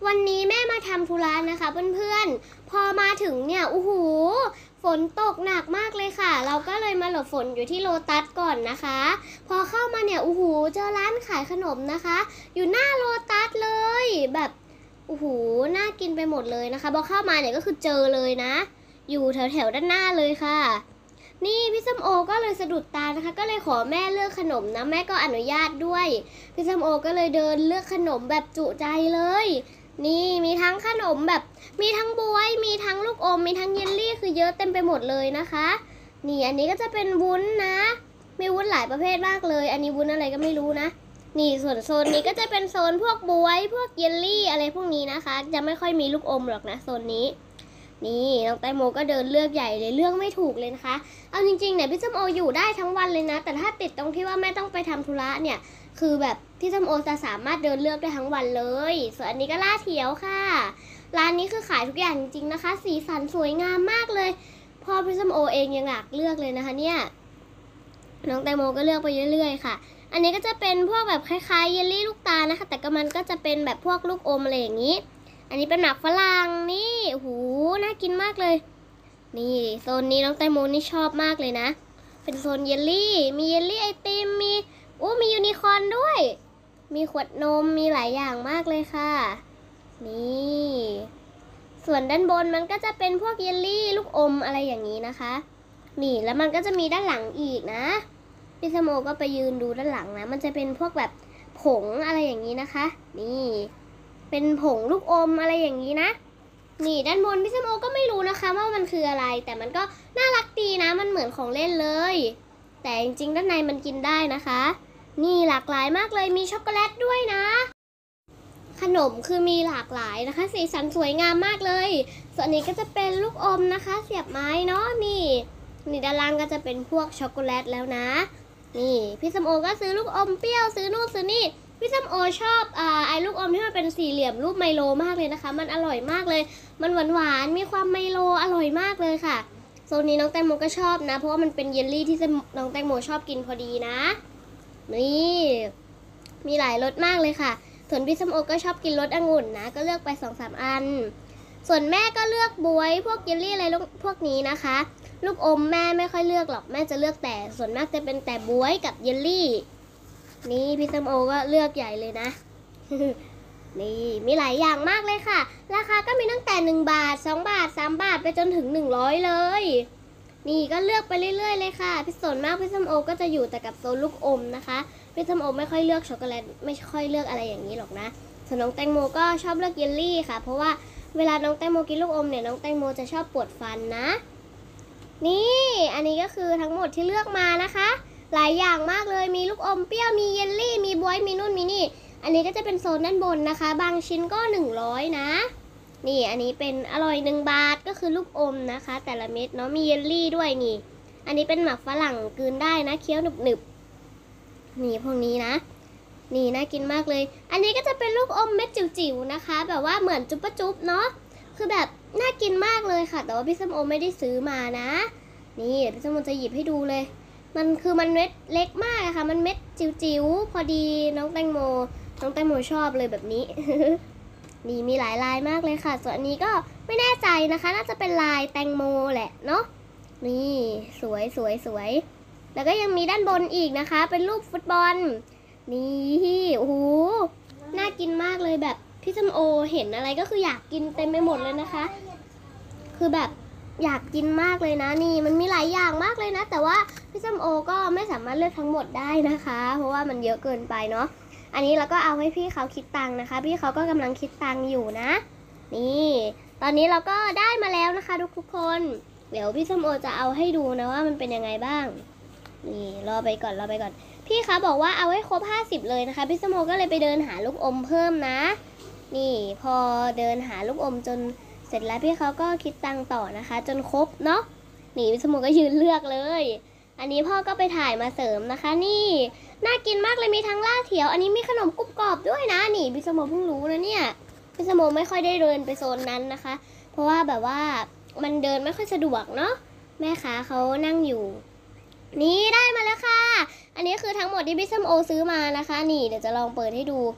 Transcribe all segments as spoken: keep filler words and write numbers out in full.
วันนี้แม่มาทำธุระนะคะเพื่อนๆพอมาถึงเนี่ยโอ้โหฝนตกหนักมากเลยค่ะเราก็เลยมาหลบฝนอยู่ที่โลตัสก่อนนะคะพอเข้ามาเนี่ยโอ้โหเจอร้านขายขนมนะคะอยู่หน้าโลตัสเลยแบบโอ้โหน่ากินไปหมดเลยนะคะพอเข้ามาเนี่ยก็คือเจอเลยนะอยู่แถวๆด้านหน้าเลยค่ะนี่พี่ส้มโอก็เลยสะดุดตานะคะก็เลยขอแม่เลือกขนมนะแม่ก็อนุญาตด้วยพี่ส้มโอก็เลยเดินเลือกขนมแบบจุใจเลยนี่มีทั้งขนมแบบมีทั้งบ๊วยมีทั้งลูกอมมีทั้งเยลลี่คือเยอะเต็มไปหมดเลยนะคะนี่อันนี้ก็จะเป็นวุ้นนะมีวุ้นหลายประเภทมากเลยอันนี้วุ้นอะไรก็ไม่รู้นะนี่ส่วนโซนนี้ก็จะเป็นโซนพวกบ๊วยพวกเยลลี่อะไรพวกนี้นะคะจะไม่ค่อยมีลูกอมหรอกนะโซนนี้นี่น้องแตงโมก็เดินเลือกใหญ่เลยเลือกไม่ถูกเลยนะคะเอาจริงๆเนี่ยพี่ส้มโออยู่ได้ทั้งวันเลยนะแต่ถ้าติดตรงที่ว่าแม่ต้องไปทำธุระเนี่ยคือแบบพี่ส้มโอจะสามารถเดินเลือกได้ทั้งวันเลยส่วนอันนี้ก็ล่าเถียวค่ะร้านนี้คือขายทุกอย่างจริงๆนะคะสีสันสวยงามมากเลยพอพี่ส้มโอเองยังอยากเลือกเลยนะคะเนี่ยน้องแตงโมก็เลือกไปเรื่อยๆค่ะอันนี้ก็จะเป็นพวกแบบคล้ายๆเยลลี่ลูกตาลนะคะแต่ก็มันก็จะเป็นแบบพวกลูกอมอะไรอย่างนี้อันนี้เป็นหมักฝรั่งนี่โอ้โหน่ากินมากเลยนี่โซนนี้น้องแตงโมนี่ชอบมากเลยนะเป็นโซนเยลลี่มีเยลลี่ไอติมมีโอ้มียูนิคอร์นด้วยมีขวดนมมีหลายอย่างมากเลยค่ะนี่ส่วนด้านบนมันก็จะเป็นพวกเยลลี่ลูกอมอะไรอย่างนี้นะคะนี่แล้วมันก็จะมีด้านหลังอีกนะพี่สโมก็ไปยืนดูด้านหลังนะมันจะเป็นพวกแบบผงอะไรอย่างนี้นะคะนี่เป็นผงลูกอมอะไรอย่างนี้นะนี่ด้านบนพี่สโมก็ไม่รู้นะคะว่ามันคืออะไรแต่มันก็น่ารักดีนะมันเหมือนของเล่นเลยแต่จริงๆด้านในมันกินได้นะคะนี่หลากหลายมากเลยมีช็อกโกแลตด้วยนะขนมคือมีหลากหลายนะคะสีสันสวยงามมากเลยส่วนนี้ก็จะเป็นลูกอมนะคะเสียบไม้เนาะนี่นี่ด้านล่างก็จะเป็นพวกช็อกโกแลตแล้วนะนี่พี่สมโอก็ซื้อลูกอมเปรี้ยวซื้อนู่นซื้อนี่พี่สมโอชอบอ่าไอ้ลูกอมที่มันเป็นสี่เหลี่ยมรูปไมโลมากเลยนะคะมันอร่อยมากเลยมันหวานหวานมีความไมโลอร่อยมากเลยค่ะโซนนี้น้องแตงโมก็ชอบนะเพราะว่ามันเป็นเยลลี่ที่น้องแตงโมชอบกินพอดีนะนี่มีหลายรสมากเลยค่ะส่วนพี่ส้มโอก็ชอบกินรสองุ่นนะก็เลือกไป สองสาม อันส่วนแม่ก็เลือกบ๊วยพวกเยลลี่อะไรพวกนี้นะคะลูกอมแม่ไม่ค่อยเลือกหรอกแม่จะเลือกแต่ส่วนมากจะเป็นแต่บ๊วยกับเยลลี่นี่พี่ส้มโอก็เลือกใหญ่เลยนะ นี่มีหลายอย่างมากเลยค่ะราคาก็มีตั้งแต่หนึ่งบาทสองบาทสามบาทไปจนถึงหนึ่งร้อยเลยนี่ก็เลือกไปเรื่อยๆเลยค่ะพี่ส่วนมากพี่ส้มโอก็จะอยู่แต่กับโซนลูกอมนะคะพี่ส้มโอไม่ค่อยเลือกช็อกโกแลตไม่ค่อยเลือกอะไรอย่างนี้หรอกนะส่วนน้องแตงโมก็ชอบเลือกเยลลี่ค่ะเพราะว่าเวลาน้องแตงโมกินลูกอมเนี่ยน้องแตงโมจะชอบปวดฟันนะนี่อันนี้ก็คือทั้งหมดที่เลือกมานะคะหลายอย่างมากเลยมีลูกอมเปรี้ยวมีเยลลี่มีบ๊วยมีนู่นมีนี่อันนี้ก็จะเป็นโซนด้านบนนะคะบางชิ้นก็หนึ่งร้อยนะนี่อันนี้เป็นอร่อยหนึ่งบาทก็คือลูกอมนะคะแต่ละเม็ดเนาะมีเยลลี่ด้วยนี่อันนี้เป็นหมักฝรั่งกลืนได้นะเคี้ยวหนึบๆนี่พวกนี้นะนี่น่ากินมากเลยอันนี้ก็จะเป็นลูกอมเม็ดจิ๋วๆนะคะแบบว่าเหมือนจุ๊บปะจุ๊บเนาะคือแบบน่ากินมากเลยค่ะแต่ว่าพี่ส้มโอไม่ได้ซื้อมานะนี่เดี๋ยวพี่ส้มโอจะหยิบให้ดูเลยมันคือมันเม็ดเล็กมากค่ะมันเม็ดจิ๋วๆพอดีน้องแตงโมน้องแตงโมชอบเลยแบบนี้ นี่มีหลายลายมากเลยค่ะส่วนอันนี้ก็ไม่แน่ใจนะคะน่าจะเป็นลายแตงโมแหละเนาะนี่สวยสวยสวยแล้วก็ยังมีด้านบนอีกนะคะเป็นรูปฟุตบอลนี่โอ้โหน่ากินมากเลยแบบพี่ส้มโอเห็นอะไรก็คืออยากกินเต็มไปหมดเลยนะคะคือแบบอยากกินมากเลยนะนี่มันมีหลายอย่างมากเลยนะแต่ว่าพี่ส้มโอก็ไม่สามารถเลือกทั้งหมดได้นะคะเพราะว่ามันเยอะเกินไปเนาะอันนี้เราก็เอาให้พี่เขาคิดตังค์นะคะพี่เขาก็กำลังคิดตังค์อยู่นะนี่ตอนนี้เราก็ได้มาแล้วนะคะทุกทุกคนเดี๋ยวพี่ส้มโอจะเอาให้ดูนะว่ามันเป็นยังไงบ้างนี่รอไปก่อนรอไปก่อนพี่เขาบอกว่าเอาให้ครบห้าสิบเลยนะคะพี่ส้มโอก็เลยไปเดินหาลูกอมเพิ่มนะนี่พอเดินหาลูกอมจนเสร็จแล้วพี่เขาก็คิดตังค์ต่อนะคะจนครบเนาะนี่พี่ส้มโอก็ยืนเลือกเลยอันนี้พ่อก็ไปถ่ายมาเสริมนะคะนี่น่ากินมากเลยมีทั้งล่าเถียวอันนี้มีขนมกรุบกรอบด้วยนะนี่พี่สมโมเพิ่งรู้นะเนี่ยพี่สมโมไม่ค่อยได้เดินไปโซนนั้นนะคะเพราะว่าแบบว่ามันเดินไม่ค่อยสะดวกเนาะแม่ค้าเขานั่งอยู่นี่ได้มาแล้วค่ะอันนี้คือทั้งหมดที่พี่สมโอซื้อมานะคะนี่เดี๋ยวจะลองเปิดให้ดู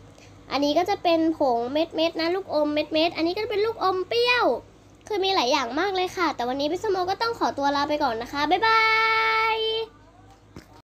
อันนี้ก็จะเป็นผงเม็ดเม็ดนะลูกอมเม็ดเม็ดอันนี้ก็จะเป็นลูกอมเปรี้ยวคือมีหลายอย่างมากเลยค่ะแต่วันนี้พี่สโมก็ต้องขอตัวลาไปก่อนนะคะบ๊ายบาย